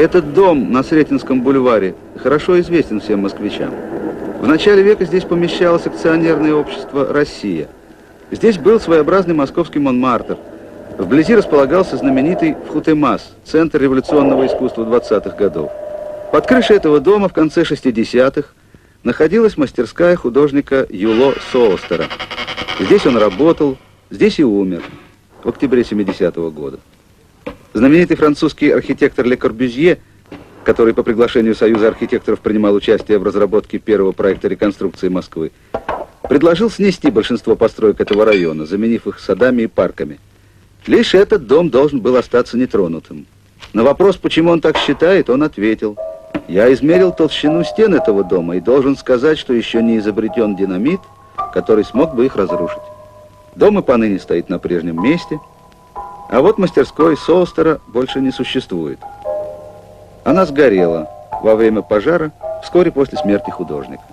Этот дом на Сретенском бульваре хорошо известен всем москвичам. В начале века здесь помещалось акционерное общество «Россия». Здесь был своеобразный московский Монмартр. Вблизи располагался знаменитый Вхутемас, центр революционного искусства 20-х годов. Под крышей этого дома в конце 60-х находилась мастерская художника Юло Соостера. Здесь он работал, здесь и умер в октябре 70-го года. Знаменитый французский архитектор Ле Корбюзье, который по приглашению Союза архитекторов принимал участие в разработке первого проекта реконструкции Москвы, предложил снести большинство построек этого района, заменив их садами и парками. Лишь этот дом должен был остаться нетронутым. На вопрос, почему он так считает, он ответил: «Я измерил толщину стен этого дома и должен сказать, что еще не изобретен динамит, который смог бы их разрушить. Дом и поныне стоит на прежнем месте, а вот мастерской Соостера больше не существует. Она сгорела во время пожара вскоре после смерти художника».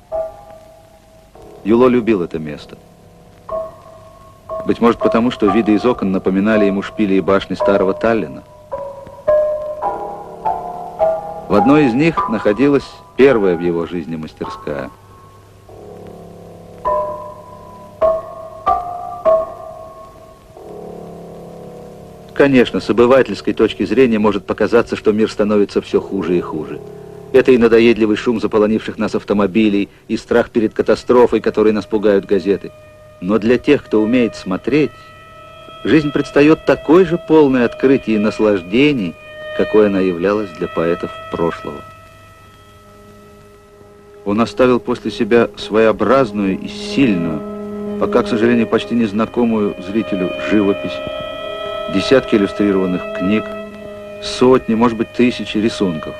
Юло любил это место. Быть может, потому, что виды из окон напоминали ему шпили и башни старого Таллина. В одной из них находилась первая в его жизни мастерская. Конечно, с обывательской точки зрения может показаться, что мир становится все хуже и хуже. Это и надоедливый шум заполонивших нас автомобилей, и страх перед катастрофой, которой нас пугают газеты. Но для тех, кто умеет смотреть, жизнь предстает такой же полной открытий и наслаждений, какой она являлась для поэтов прошлого. Он оставил после себя своеобразную и сильную, пока, к сожалению, почти незнакомую зрителю живопись, десятки иллюстрированных книг, сотни, может быть, тысячи рисунков.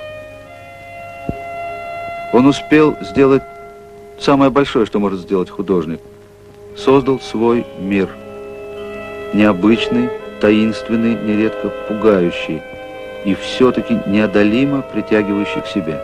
Он успел сделать самое большое, что может сделать художник. Создал свой мир. Необычный, таинственный, нередко пугающий и все-таки неодолимо притягивающий к себе.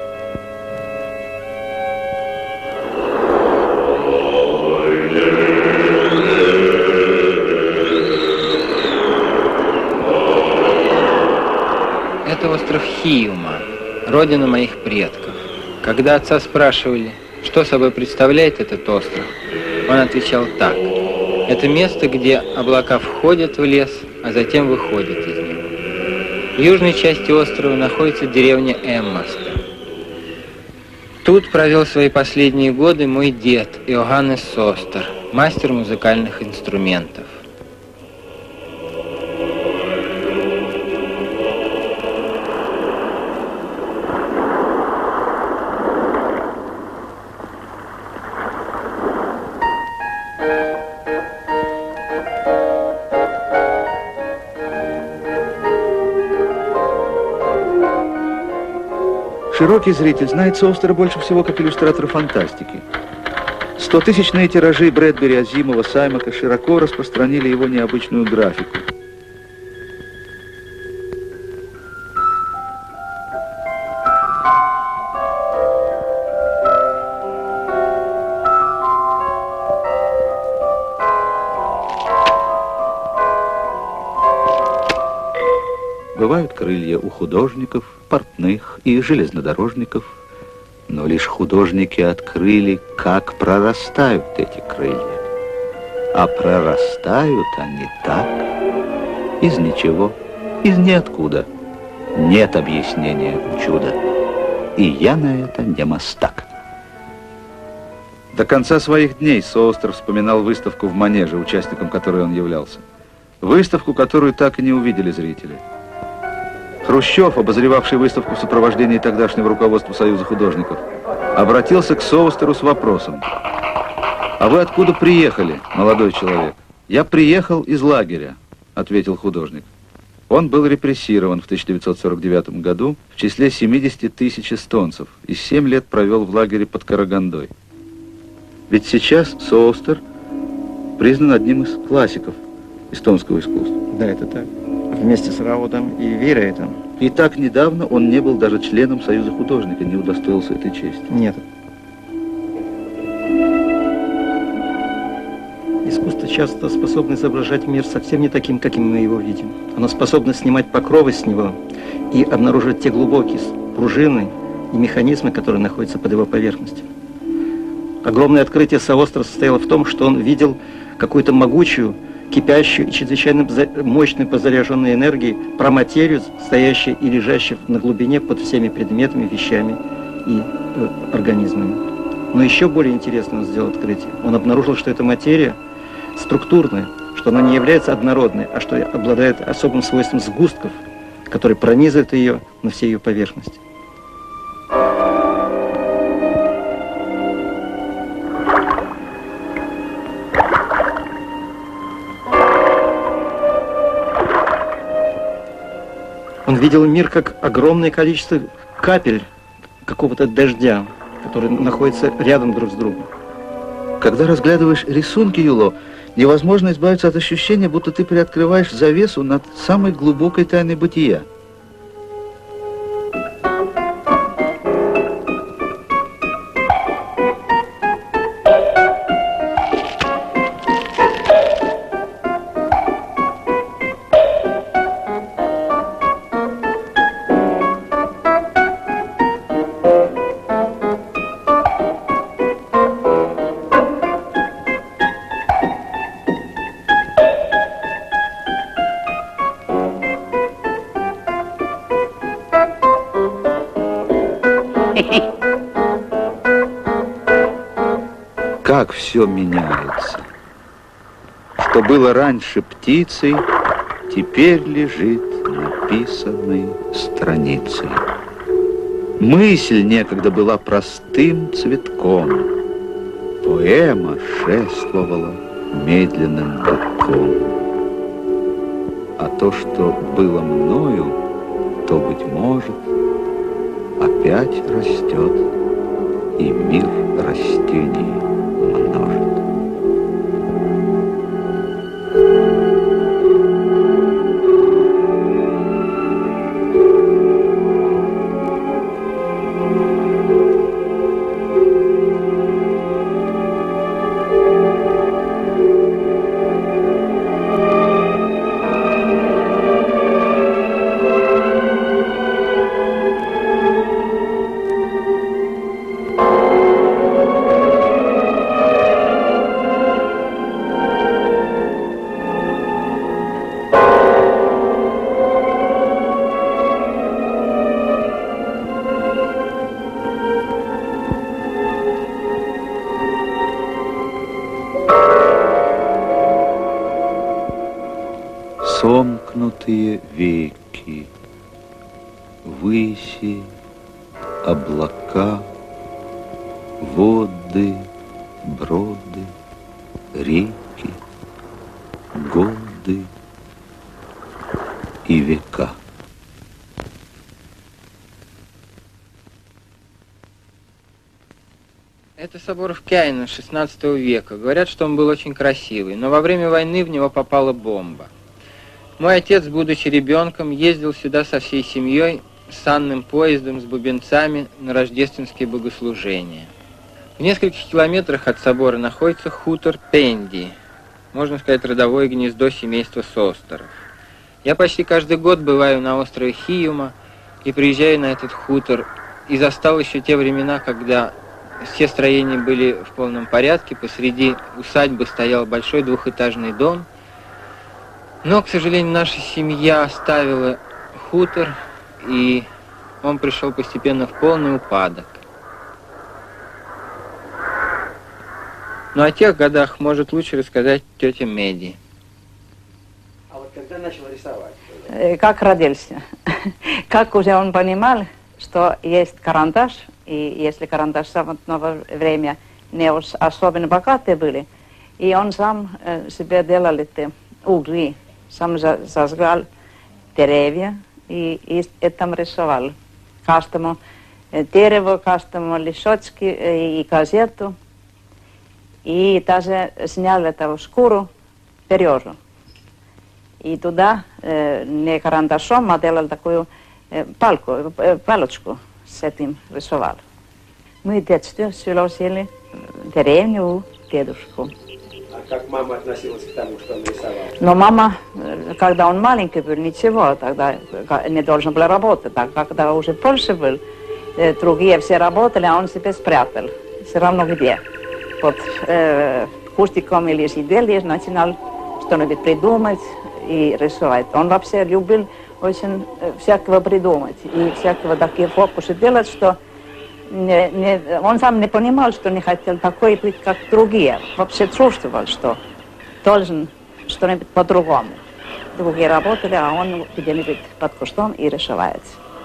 Это остров Хиума, родина моих предков. Когда отца спрашивали, что собой представляет этот остров, он отвечал так: это место, где облака входят в лес, а затем выходят из него. В южной части острова находится деревня Эммаста. Тут провел свои последние годы мой дед Иоганнес Соостер, мастер музыкальных инструментов. Широкий зритель знает Соостера больше всего как иллюстратора фантастики. 100-тысячные тиражи Брэдбери, Азимова, Саймака широко распространили его необычную графику. Бывают крылья у художников, портных и железнодорожников, но лишь художники открыли, как прорастают эти крылья. А прорастают они так, из ничего, из ниоткуда. Нет объяснения у чуда. И я на это не мастак. До конца своих дней Соостер вспоминал выставку в Манеже, участником которой он являлся. Выставку, которую так и не увидели зрители. Хрущев, обозревавший выставку в сопровождении тогдашнего руководства Союза художников, обратился к Соостеру с вопросом: «А вы откуда приехали, молодой человек?» «Я приехал из лагеря», — ответил художник. Он был репрессирован в 1949 году в числе 70 тысяч эстонцев и 7 лет провел в лагере под Карагандой. Ведь сейчас Соостер признан одним из классиков эстонского искусства. Да, это так. Вместе с Раудом и Вирейтом. И так недавно он не был даже членом Союза художника, не удостоился этой чести. Нет. Искусство часто способно изображать мир совсем не таким, каким мы его видим. Оно способно снимать покровы с него и обнаруживать те глубокие пружины и механизмы, которые находятся под его поверхностью. Огромное открытие Соостро состояло в том, что он видел какую-то могучую, кипящую и чрезвычайно мощную по заряженной энергии проматерию, стоящую и лежащую на глубине под всеми предметами, вещами и организмами. Но еще более интересно он сделал открытие. Он обнаружил, что эта материя структурная, что она не является однородной, а что обладает особым свойством сгустков, которые пронизывают ее на всей ее поверхности. Он видел мир как огромное количество капель какого-то дождя, которые находятся рядом друг с другом. Когда разглядываешь рисунки Юло, невозможно избавиться от ощущения, будто ты приоткрываешь завесу над самой глубокой тайной бытия. Как все меняется. Что было раньше птицей, теперь лежит написанной страницей. Мысль некогда была простым цветком. Поэма шествовала медленным гудком. А то, что было мною, то, быть может, опять растет, и мир растений множит. Сомкнутые веки, выси, облака, воды, броды, реки, годы и века. Это собор в Кяйно XVI века. Говорят, что он был очень красивый, но во время войны в него попала бомба. Мой отец, будучи ребенком, ездил сюда со всей семьей санным поездом с бубенцами на рождественские богослужения. В нескольких километрах от собора находится хутор Пенди, можно сказать, родовое гнездо семейства Состеров. Я почти каждый год бываю на острове Хиюма и приезжаю на этот хутор, и застал еще те времена, когда все строения были в полном порядке, посреди усадьбы стоял большой двухэтажный дом. Но, к сожалению, наша семья оставила хутор, и он пришел постепенно в полный упадок. Но о тех годах может лучше рассказать тетя Меди. А вот когда начал рисовать? Как родился? Как уже он понимал, что есть карандаш, и если карандаш в самое время не особенно богатые были, и он сам себе делал эти угли, сам зажигал деревья и там рисовал. Каждому дерево, каждому лишочки и газету. И даже снял эту шкуру, березу. И туда не карандашом, а делал такую палочку с этим рисовал. Мы в детстве село сели в деревню у дедушку. А как мама относилась к тому, что он рисовал? Но мама, когда он маленький был, ничего, тогда не должен был работать. А когда уже в Польше был, другие все работали, а он себя спрятал. Все равно где. Под кустиком или сидел и начинал что-нибудь придумать и рисовать. Он вообще любил очень всякого придумать и всякого такие фокусы делать, что он сам не понимал, что не хотел такой быть, как другие. Вообще чувствовал, что должен что-нибудь по-другому. Другие работали, а он где-нибудь под кустом и рисовает.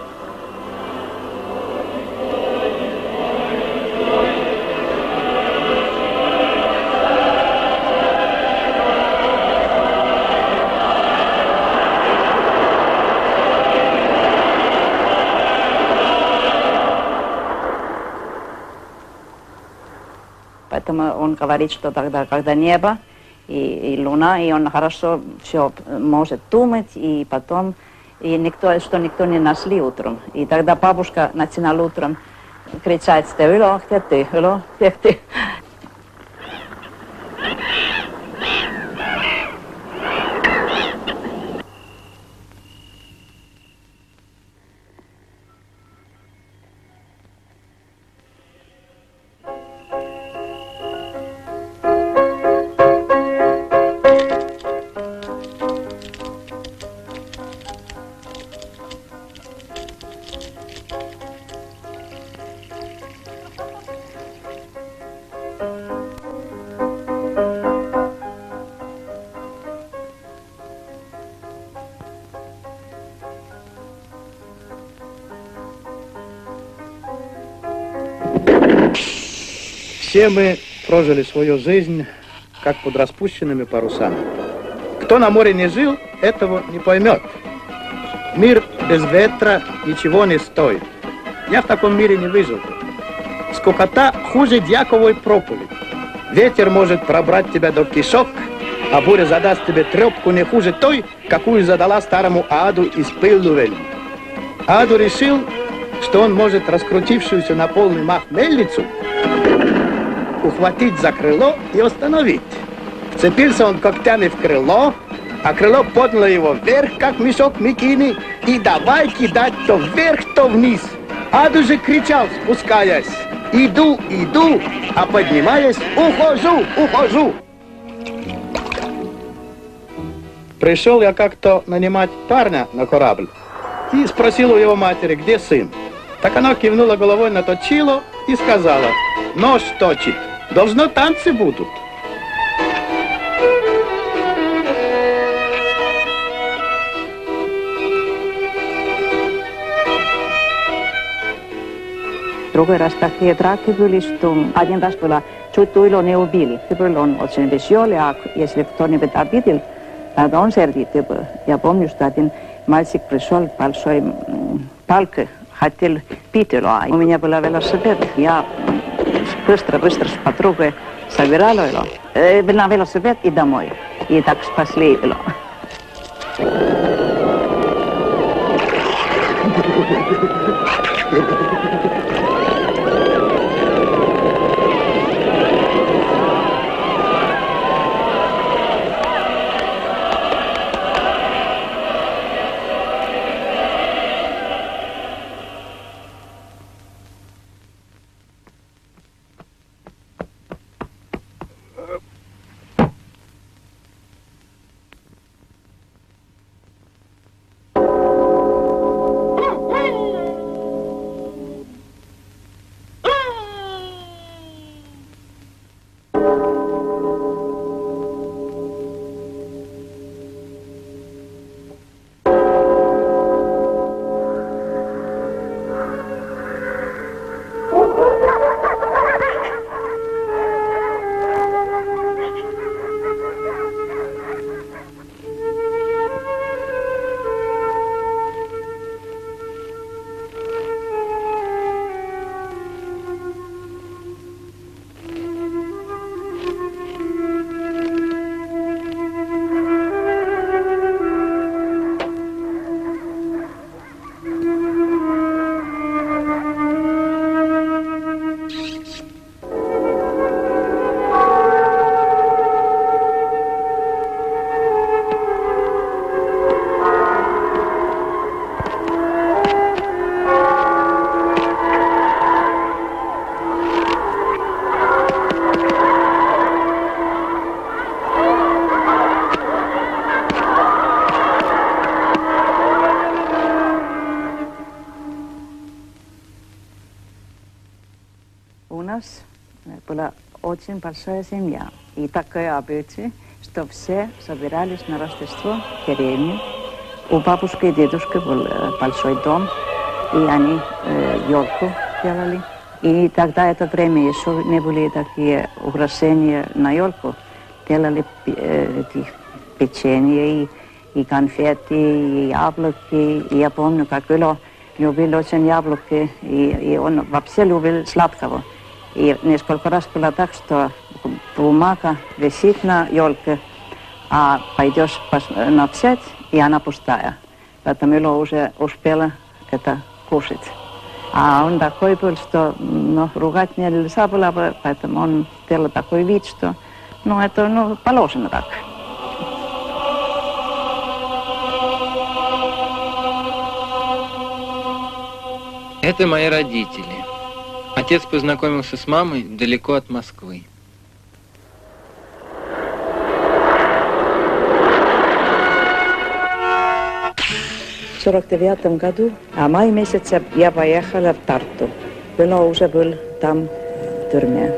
Поэтому он говорит, что тогда, когда небо и луна, и он хорошо все может думать, и потом, и никто не нашли утром. И тогда бабушка начинала утром кричать: «Hello, где ты? Hello, где ты?» Все мы прожили свою жизнь как под распущенными парусами. Кто на море не жил, этого не поймет. Мир без ветра ничего не стоит. Я в таком мире не выжил. Скукота хуже дьяковой проповеди. Ветер может пробрать тебя до кишок, а буря задаст тебе трепку не хуже той, какую задала старому Аду из пылу вельми. Аду решил, что он может раскрутившуюся на полный мах мельницу ухватить за крыло и остановить. Вцепился он когтями в крыло, а крыло подняло его вверх, как мешок мекины, и давай кидать то вверх, то вниз. Аду же кричал, спускаясь: «Иду, иду», а поднимаясь: «Ухожу, ухожу». Пришел я как-то нанимать парня на корабль и спросил у его матери, где сын. Так она кивнула головой на точило и сказала: «Нож точит, должно танцы будут». Другой раз такие драки были, что один раз было чуть его не убили. Был он очень веселый, а если кто-нибудь обидел, тогда он сердитый был. Я помню, что один мальчик пришел, большой палкой, хотел пить его. У меня был велосипед, я быстро с подругой собирала его. На велосипед и домой. И так спасли его. У нас была очень большая семья. И такое обычай, что все собирались на Рождество в деревне. У бабушки и дедушки был большой дом, и они елку делали. И тогда это время еще не были такие украшения на елку. Делали печенье и конфеты, и яблоки. И я помню, как Ylö любил очень яблоки, и он вообще любил сладкого. И несколько раз было так, что бумага висит на елке, а пойдешь написать, и она пустая. Поэтому Ylö уже успела это кушать. А он такой был, что ругать нельзя было бы, поэтому он делал такой вид, что это положено так. Это мои родители. Отец познакомился с мамой далеко от Москвы. В 1949 году, а в мае месяце я поехала в Тарту. Ylö уже был там в тюрьме.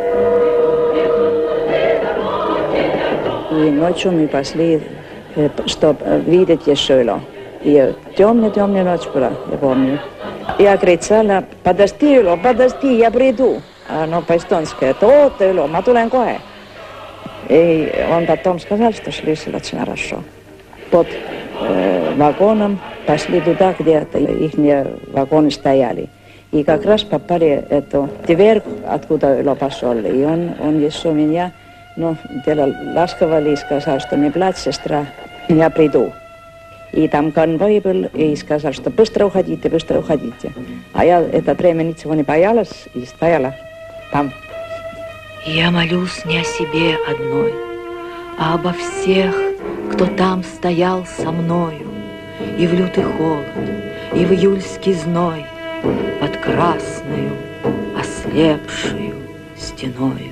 И ночью мы пошли, чтобы видеть еще Ylö. И темная ночь была, я помню. Я кричала: подожди, Ylö, подожди, я приду. Но по-эстонски: это вот, Ylö, я tulen kohe. И он потом сказал, что слышал очень хорошо. Под вагоном пошли туда, где их вагоны стояли. И как раз попали эту дверь, откуда Ylö пошел. И он еще меня делал ласково и сказал, что не плачь, сестра, я приду. И там конвой был, и сказал, что быстро уходите. А я это время ничего не боялась и стояла там. Я молюсь не о себе одной, а обо всех, кто там стоял со мною, и в лютый холод, и в июльский зной, под красною, ослепшую стеною.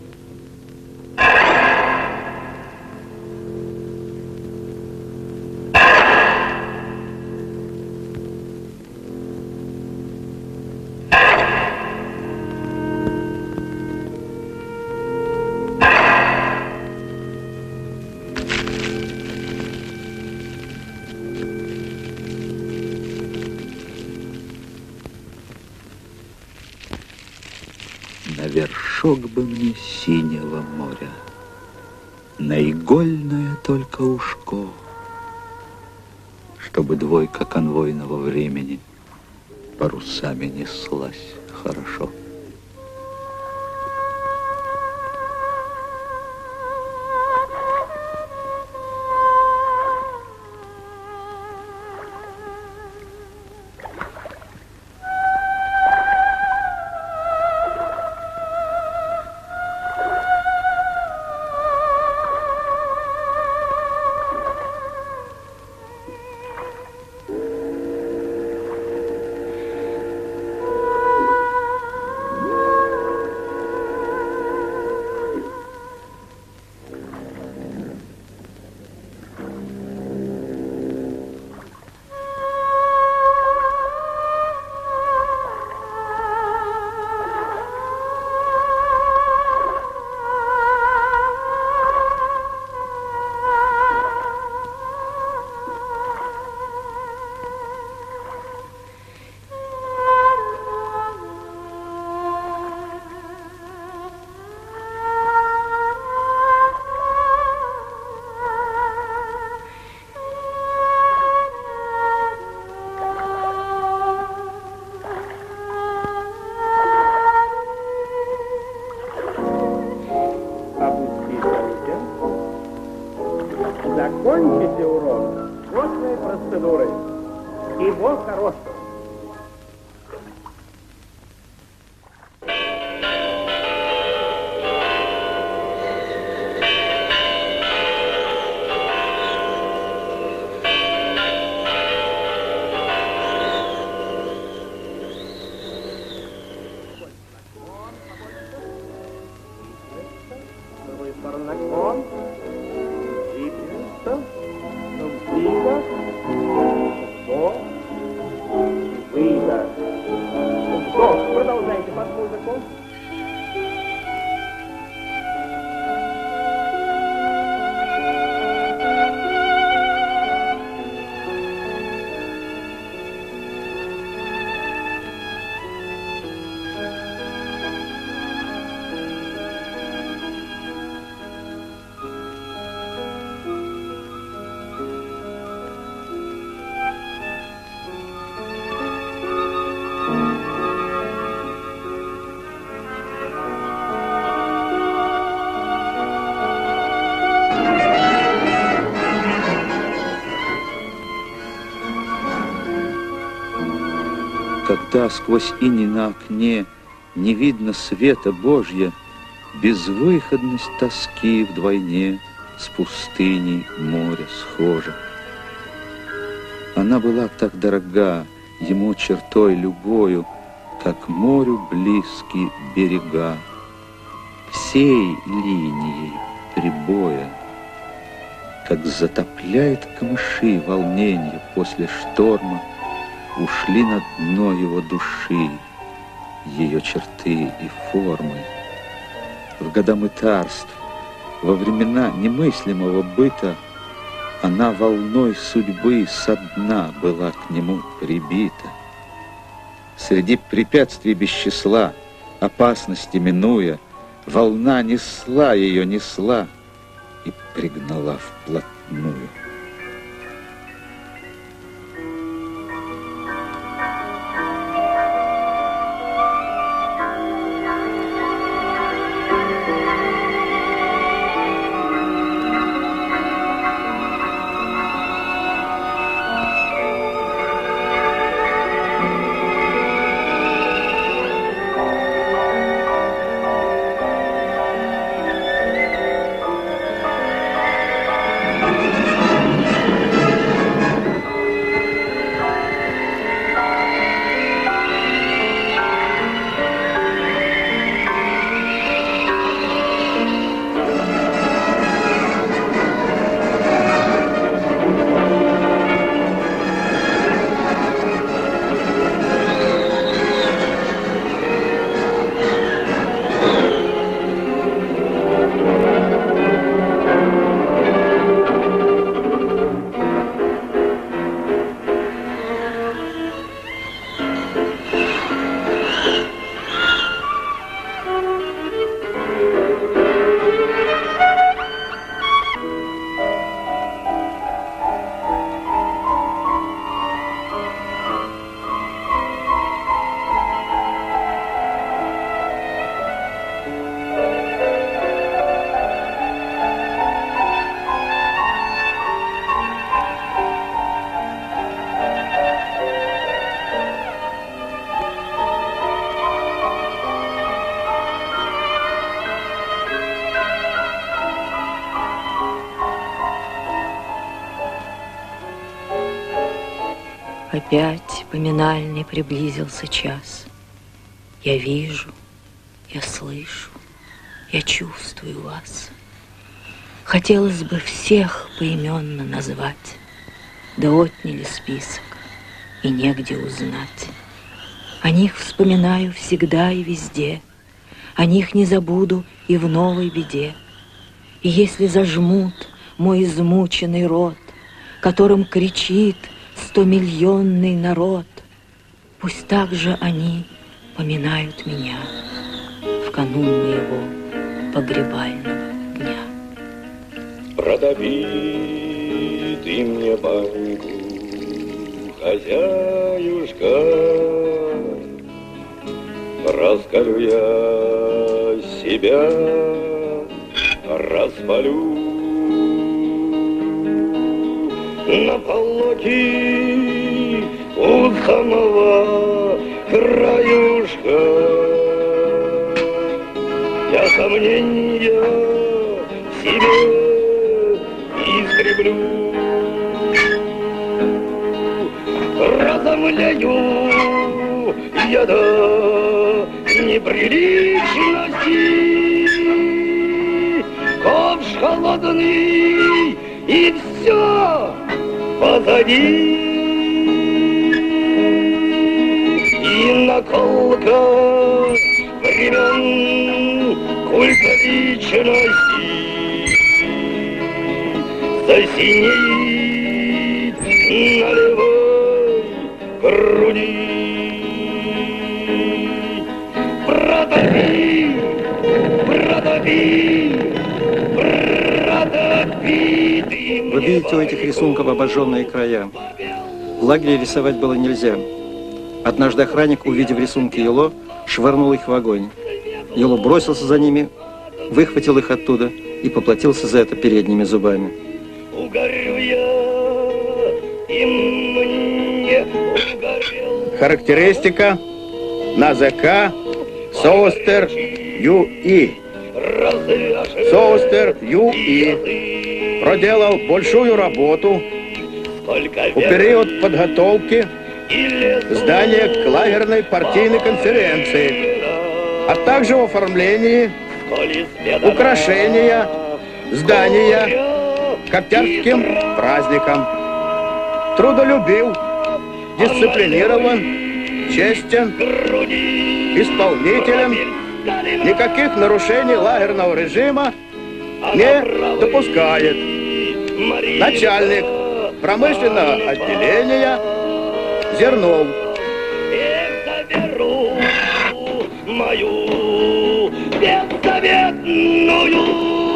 На вершок бы мне синего моря, на игольное только ушко, чтобы двойка конвойного времени парусами неслась хорошо. пока сквозь иней на окне не видно света Божья, безвыходность тоски вдвойне с пустыней моря схожа. Она была так дорога ему чертой любою, как морю близкие берега, всей линией прибоя, как затопляет камыши волненье после шторма, ушли на дно его души ее черты и формы. В года мытарств, во времена немыслимого быта, она волной судьбы со дна была к нему прибита. Среди препятствий без числа, опасности минуя, волна несла ее, несла и пригнала вплотную. Опять поминальный приблизился час. Я вижу, я слышу, я чувствую вас. Хотелось бы всех поименно назвать, да отняли список, и негде узнать. О них вспоминаю всегда и везде, о них не забуду и в новой беде. И если зажмут мой измученный рот, которым кричит 100-миллионный народ, пусть также они поминают меня в канун моего погребального дня. Протопи ты мне баньку, хозяюшка, раскалю я себя, распалю на полоки у самого краюшка. Я сомнения в себе искреблю, разомлею я до неприличности, ковш холодный и все позади. И наколка времен культа личности засинеет на левой груди. Протопи, протопи, протопи. Вы видите у этих рисунков обожженные края. В лагере рисовать было нельзя. Однажды охранник, увидев рисунки Юло, швырнул их в огонь. Юло бросился за ними, выхватил их оттуда и поплатился за это передними зубами. Характеристика НАЗК Соустер Ю.И. Соустер Ю.И. проделал большую работу в период подготовки здания к лагерной партийной конференции, а также в оформлении украшения здания к октябрьским праздникам. Трудолюбив, дисциплинирован, честен, исполнителен, никаких нарушений лагерного режима не допускает. Начальник промышленного отделения Зернов. Мою бессоветную,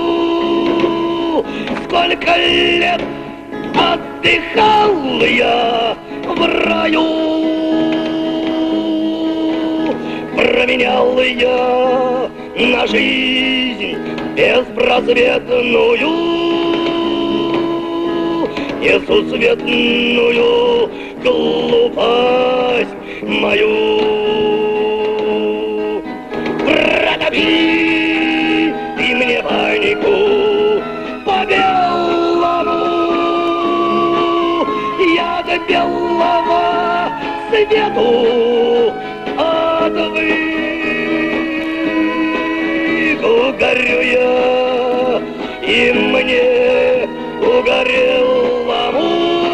сколько лет отдыхал я в раю, променял я на жизнь беспросветную, несусветную глупость мою. Протопи ты мне панику по белому, я до белого свету отвык. Угорю я, и мне угорелому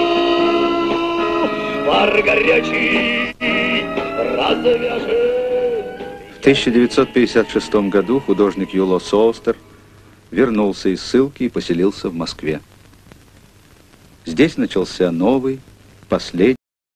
пар горячий развяжет. В 1956 году художник Юло Соустер вернулся из ссылки и поселился в Москве. Здесь начался новый, последний